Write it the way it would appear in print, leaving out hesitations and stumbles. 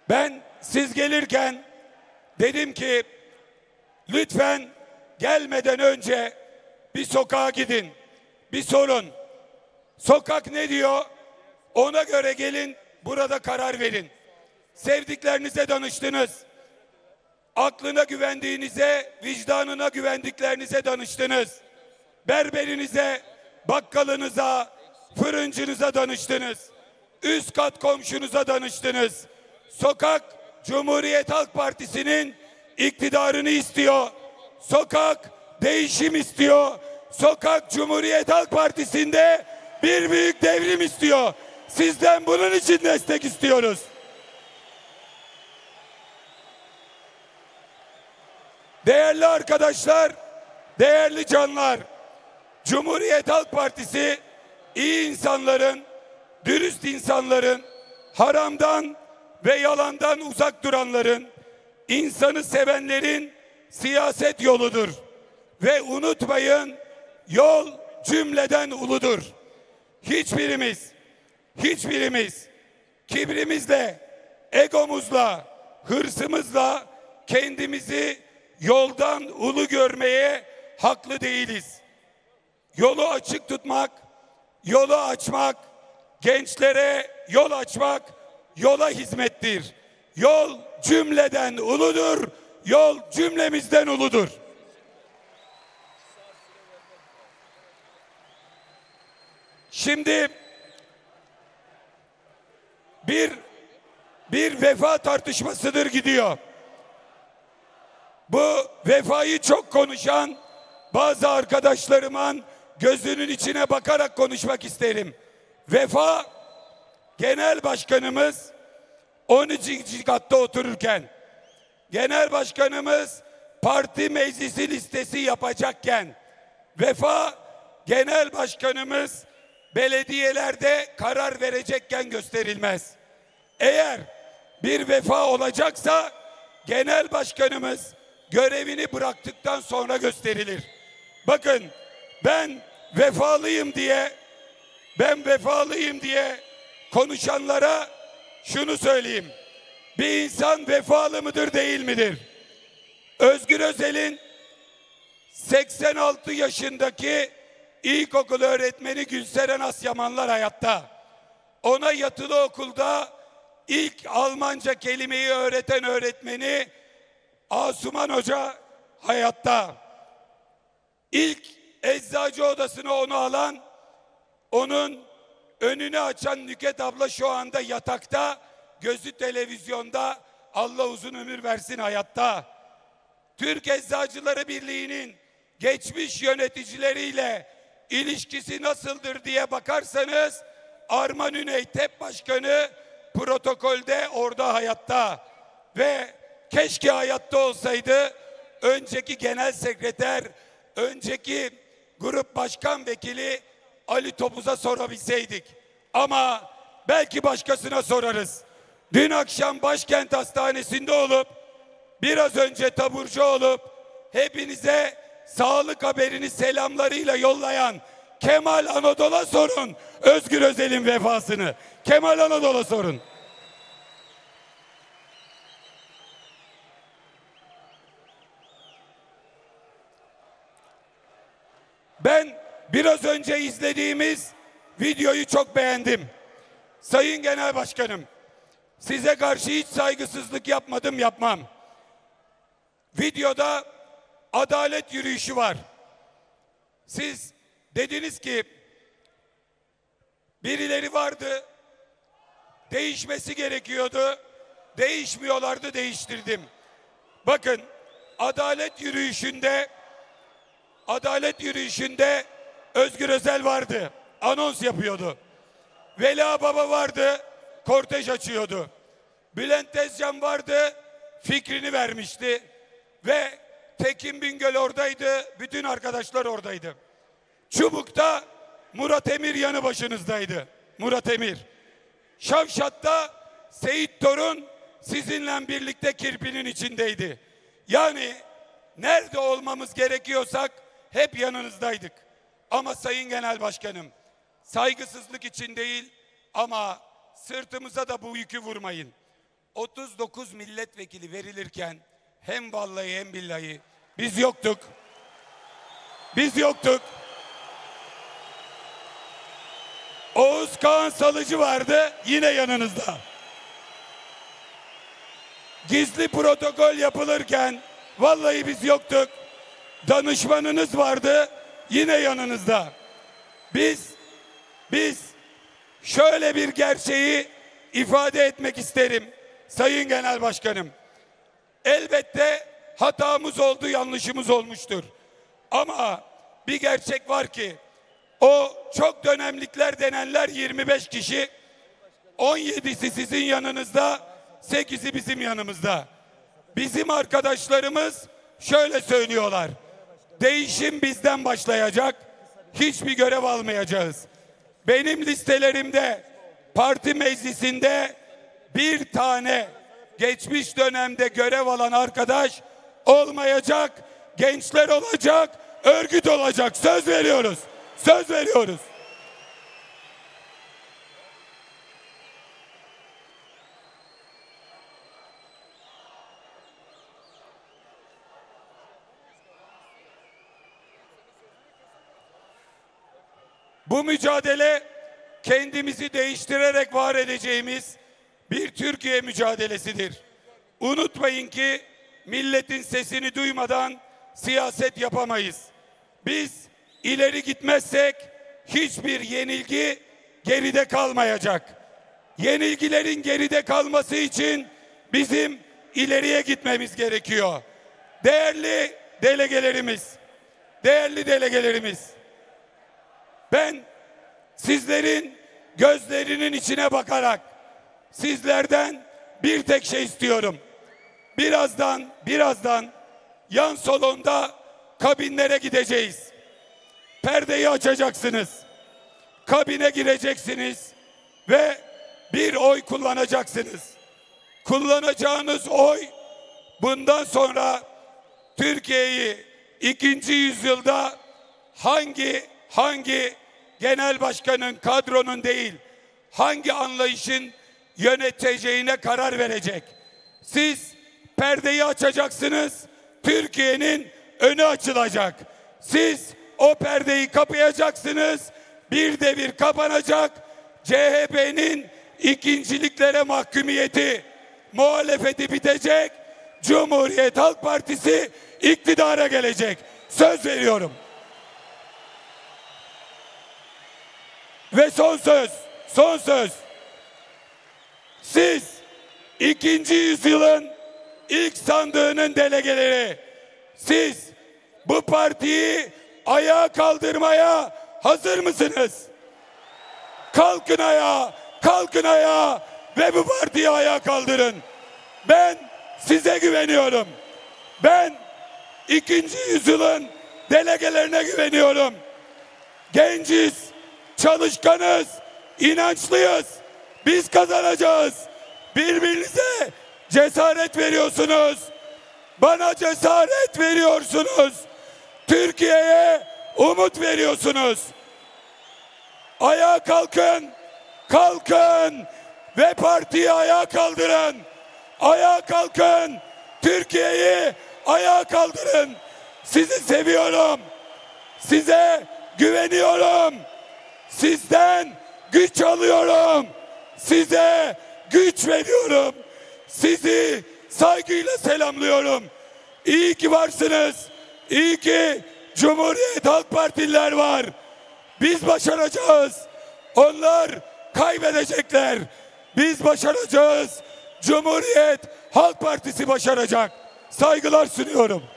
Ben siz gelirken dedim ki lütfen gelmeden önce bir sokağa gidin, bir sorun. Sokak ne diyor? Ona göre gelin, burada karar verin. Sevdiklerinize danıştınız. Aklına güvendiğinize, vicdanına güvendiklerinize danıştınız. Berberinize, bakkalınıza, fırıncınıza danıştınız. Üst kat komşunuza danıştınız. Sokak, Cumhuriyet Halk Partisi'nin iktidarını istiyor. Sokak, değişim istiyor. Sokak, Cumhuriyet Halk Partisi'nde bir büyük devrim istiyor. Sizden bunun için destek istiyoruz. Değerli arkadaşlar, değerli canlar, Cumhuriyet Halk Partisi iyi insanların, dürüst insanların, haramdan ve yalandan uzak duranların, insanı sevenlerin siyaset yoludur. Ve unutmayın, yol cümleden uludur. Hiçbirimiz kibrimizle, egomuzla, hırsımızla kendimizi yoldan ulu görmeye haklı değiliz. Yolu açık tutmak, yolu açmak, gençlere yol açmak yola hizmettir. Yol cümleden uludur, yol cümlemizden uludur. Şimdi bir vefa tartışmasıdır gidiyor. Bu vefayı çok konuşan bazı arkadaşlarımın gözünün içine bakarak konuşmak isterim. Vefa, Genel Başkanımız 13. katta otururken, Genel Başkanımız parti meclisi listesi yapacakken, Vefa, Genel Başkanımız belediyelerde karar verecekken gösterilmez. Eğer bir vefa olacaksa Genel Başkanımız görevini bıraktıktan sonra gösterilir. Bakın, ben vefalıyım diye konuşanlara şunu söyleyeyim. Bir insan vefalı mıdır, değil midir? Özgür Özel'in 86 yaşındaki ilkokul öğretmeni Gülseren Asyamanlar hayatta. Ona yatılı okulda ilk Almanca kelimeyi öğreten öğretmeni Asuman Hoca hayatta. İlk eczacı odasına onu alan, onun önünü açan Nüket abla şu anda yatakta, gözü televizyonda, Allah uzun ömür versin, hayatta. Türk Eczacıları Birliği'nin geçmiş yöneticileriyle ilişkisi nasıldır diye bakarsanız, Arman Üney TEP Başkanı protokolde orada hayatta ve keşke hayatta olsaydı, önceki genel sekreter, önceki grup başkan vekili Ali Topuz'a sorabilseydik. Ama belki başkasına sorarız. Dün akşam Başkent Hastanesi'nde olup, biraz önce taburcu olup, hepinize sağlık haberini selamlarıyla yollayan Kemal Anadolu'ya sorun Özgür Özel'in vefasını. Kemal Anadolu'ya sorun. Ben biraz önce izlediğimiz videoyu çok beğendim. Sayın Genel Başkanım, size karşı hiç saygısızlık yapmadım, yapmam. Videoda adalet yürüyüşü var. Siz dediniz ki birileri vardı, değişmesi gerekiyordu, değişmiyorlardı, değiştirdim. Bakın, adalet yürüyüşünde Özgür Özel vardı, anons yapıyordu. Veli Baba vardı, kortej açıyordu. Bülent Tezcan vardı, fikrini vermişti. Ve Tekin Bingöl oradaydı, bütün arkadaşlar oradaydı. Çubuk'ta Murat Emir yanı başınızdaydı. Murat Emir. Şavşat'ta Seyit Torun sizinle birlikte kirpinin içindeydi. Yani nerede olmamız gerekiyorsak hep yanınızdaydık. Ama Sayın Genel Başkanım, saygısızlık için değil ama sırtımıza da bu yükü vurmayın. 39 milletvekili verilirken hem vallahi hem billahi biz yoktuk. Biz yoktuk. Oğuz Kağan Salıcı vardı, yine yanınızda. Gizli protokol yapılırken vallahi biz yoktuk. Danışmanınız vardı, yine yanınızda. Biz şöyle bir gerçeği ifade etmek isterim Sayın Genel Başkanım. Elbette hatamız oldu, yanlışımız olmuştur. Ama bir gerçek var ki o çok dönemlikler denenler 25 kişi, 17'si sizin yanınızda, 8'i bizim yanımızda. Bizim arkadaşlarımız şöyle söylüyorlar: değişim bizden başlayacak, hiçbir görev almayacağız. Benim listelerimde parti meclisinde bir tane geçmiş dönemde görev alan arkadaş olmayacak, gençler olacak, örgüt olacak. Söz veriyoruz. Söz veriyoruz. Bu mücadele kendimizi değiştirerek var edeceğimiz bir Türkiye mücadelesidir. Unutmayın ki milletin sesini duymadan siyaset yapamayız. Biz ileri gitmezsek hiçbir yenilgi geride kalmayacak. Yenilgilerin geride kalması için bizim ileriye gitmemiz gerekiyor. Değerli delegelerimiz, ben sizlerin gözlerinin içine bakarak sizlerden bir tek şey istiyorum. Birazdan yan salonda kabinlere gideceğiz. Perdeyi açacaksınız. Kabine gireceksiniz ve bir oy kullanacaksınız. Kullanacağınız oy bundan sonra Türkiye'yi 2. yüzyılda hangi genel başkanın, kadronun değil, hangi anlayışın yöneteceğine karar verecek. Siz perdeyi açacaksınız, Türkiye'nin önü açılacak. Siz o perdeyi kapayacaksınız, bir devir kapanacak. CHP'nin ikinciliklere mahkumiyeti, muhalefeti bitecek. Cumhuriyet Halk Partisi iktidara gelecek. Söz veriyorum. Ve son söz. Siz 2. yüzyılın ilk sandığının delegeleri, siz bu partiyi ayağa kaldırmaya hazır mısınız? Kalkın ayağa ve bu partiyi ayağa kaldırın. Ben size güveniyorum. Ben 2. yüzyılın delegelerine güveniyorum. Genciz, çalışkanız, inançlıyız. Biz kazanacağız. Birbirinize cesaret veriyorsunuz. Bana cesaret veriyorsunuz. Türkiye'ye umut veriyorsunuz. Ayağa kalkın ve partiyi ayağa kaldırın. Ayağa kalkın, Türkiye'yi ayağa kaldırın. Sizi seviyorum. Size güveniyorum. Sizden güç alıyorum. Size güç veriyorum. Sizi saygıyla selamlıyorum. İyi ki varsınız. İyi ki Cumhuriyet Halk Partililer var. Biz başaracağız. Onlar kaybedecekler. Biz başaracağız. Cumhuriyet Halk Partisi başaracak. Saygılar sunuyorum.